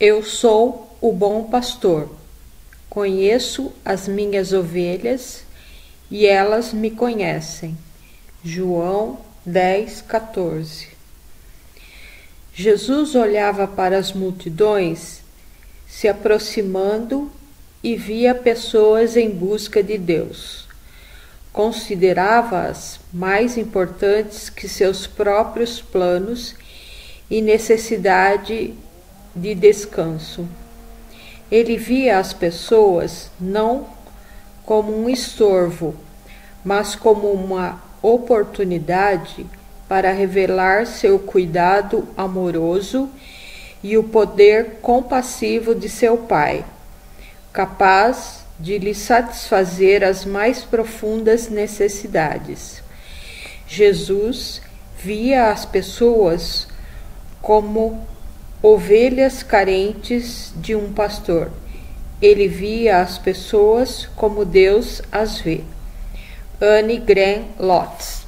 Eu sou o bom pastor. Conheço as minhas ovelhas e elas me conhecem. João 10:14. Jesus olhava para as multidões se aproximando e via pessoas em busca de Deus. Considerava-as mais importantes que seus próprios planos e necessidade de descanso. Ele via as pessoas não como um estorvo, mas como uma oportunidade para revelar seu cuidado amoroso e o poder compassivo de seu Pai, capaz de lhe satisfazer as mais profundas necessidades. Jesus via as pessoas como ovelhas carentes de um pastor. Ele via as pessoas como Deus as vê. Anne Green Lotz.